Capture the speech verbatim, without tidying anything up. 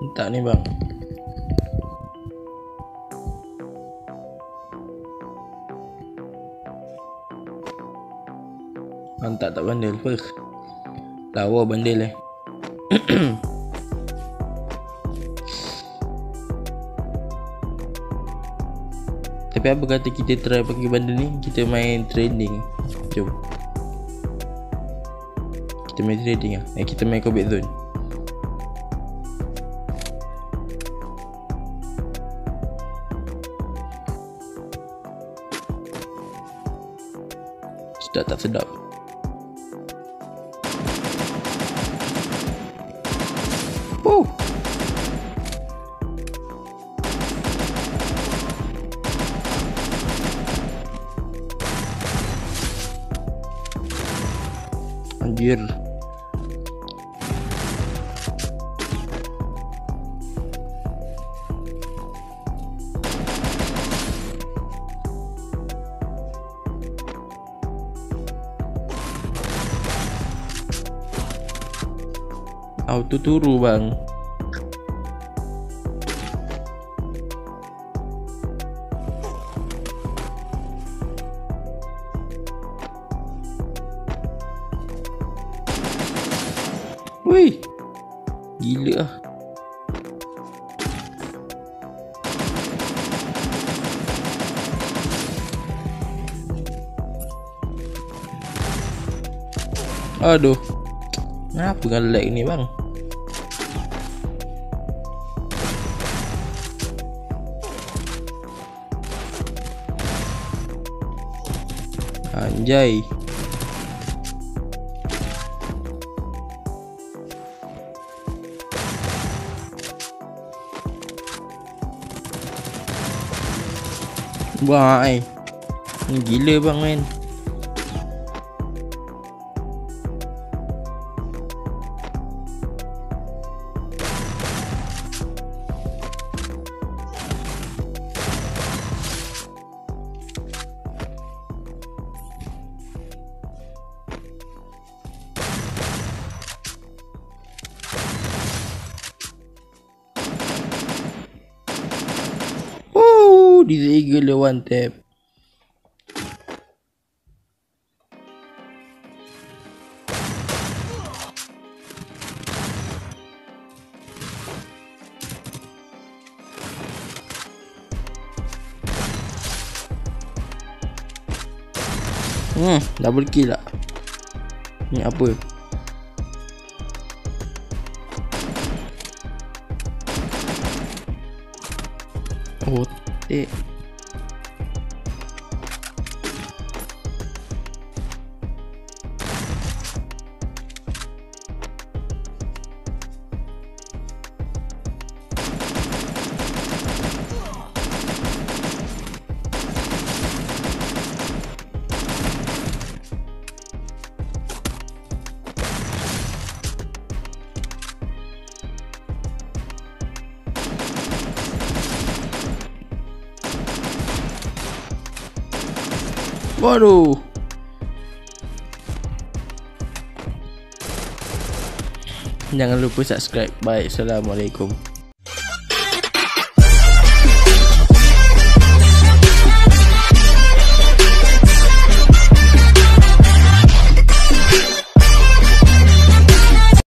Tak ni bang. Hantar tak bandel apa? Lawa bandel eh. Tapi apa kata kita try pakai bandel ni, kita main training. Jom. Kita main trading lah. Eh, kita main combat zone. Sedap tak sedap? Oh. Anjir. Auto turu bang. Wih, gila ah. Aduh, kenapa kan lag ni bang? Anjay. Wah, ni gila bang men. Disable one tap. Hmm, double kill lah. Ni apa? Oh, eh. Waduh. Jangan lupa subscribe. Baik, assalamualaikum.